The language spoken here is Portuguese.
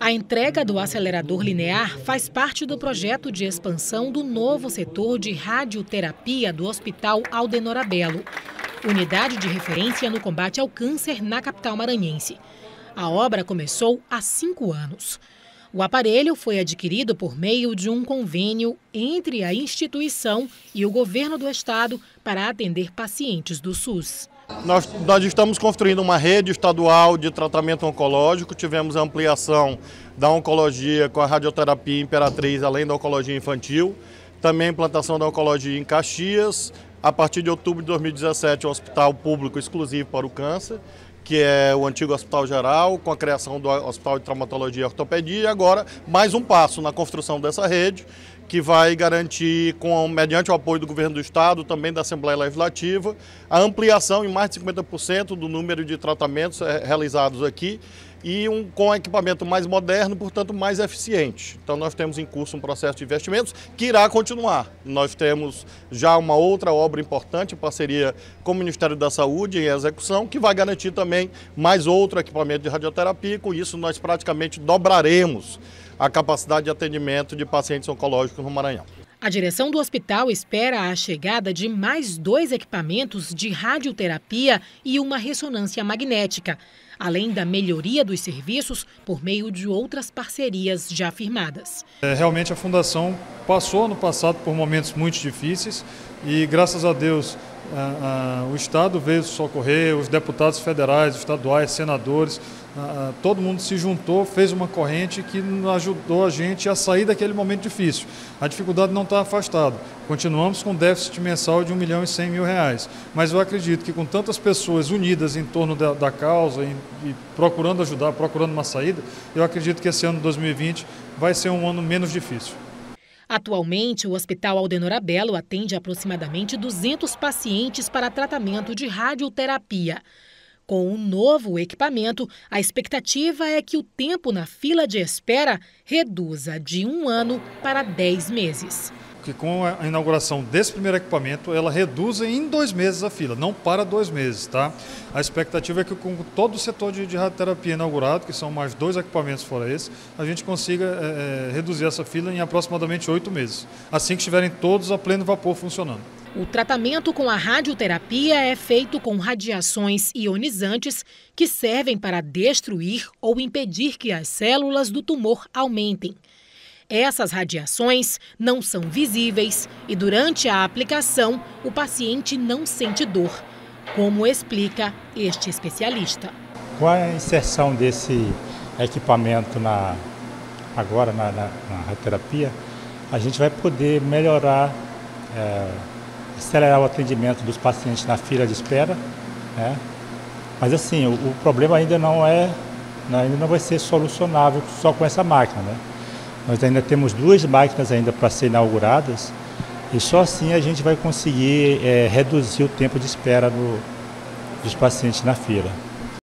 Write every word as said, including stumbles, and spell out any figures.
A entrega do acelerador linear faz parte do projeto de expansão do novo setor de radioterapia do Hospital Aldenor Abelo, unidade de referência no combate ao câncer na capital maranhense. A obra começou há cinco anos. O aparelho foi adquirido por meio de um convênio entre a instituição e o governo do estado para atender pacientes do SUS. Nós, nós estamos construindo uma rede estadual de tratamento oncológico, tivemos a ampliação da oncologia com a radioterapia Imperatriz, além da oncologia infantil, também a implantação da oncologia em Caxias, a partir de outubro de dois mil e dezessete, o hospital público exclusivo para o câncer, que é o antigo Hospital Geral, com a criação do Hospital de Traumatologia e Ortopedia, e agora mais um passo na construção dessa rede, que vai garantir, com, mediante o apoio do Governo do Estado, também da Assembleia Legislativa, a ampliação em mais de cinquenta por cento do número de tratamentos realizados aqui e um, com equipamento mais moderno, portanto mais eficiente. Então nós temos em curso um processo de investimentos que irá continuar. Nós temos já uma outra obra importante, em parceria com o Ministério da Saúde em execução, que vai garantir também mais outro equipamento de radioterapia, e com isso nós praticamente dobraremos a capacidade de atendimento de pacientes oncológicos no Maranhão. A direção do hospital espera a chegada de mais dois equipamentos de radioterapia e uma ressonância magnética, além da melhoria dos serviços por meio de outras parcerias já firmadas. É, realmente a Fundação passou no passado por momentos muito difíceis e, graças a Deus, a, a, o Estado veio socorrer, os deputados federais, estaduais, senadores, a, a, todo mundo se juntou, fez uma corrente que ajudou a gente a sair daquele momento difícil. A dificuldade não está afastada. Continuamos com déficit mensal de um milhão e cem mil reais. Mas eu acredito que com tantas pessoas unidas em torno da, da causa e, e procurando ajudar, procurando uma saída, eu acredito que esse ano de dois mil e vinte vai ser um ano menos difícil. Atualmente, o Hospital Aldenor Abelo atende aproximadamente duzentos pacientes para tratamento de radioterapia. Com o novo equipamento, a expectativa é que o tempo na fila de espera reduza de um ano para dez meses. Que com a inauguração desse primeiro equipamento, ela reduz em dois meses a fila, não para dois meses, tá? A expectativa é que com todo o setor de, de radioterapia inaugurado, que são mais dois equipamentos fora esse, a gente consiga é, reduzir essa fila em aproximadamente oito meses, assim que estiverem todos a pleno vapor funcionando. O tratamento com a radioterapia é feito com radiações ionizantes que servem para destruir ou impedir que as células do tumor aumentem. Essas radiações não são visíveis e, durante a aplicação, o paciente não sente dor, como explica este especialista. Com a inserção desse equipamento na, agora na, na, na radioterapia, a gente vai poder melhorar, é, acelerar o atendimento dos pacientes na fila de espera, né? Mas assim, o, o problema ainda não é, ainda não vai ser solucionável só com essa máquina, né? Nós ainda temos duas máquinas ainda para ser inauguradas e só assim a gente vai conseguir é, reduzir o tempo de espera do, dos pacientes na fila.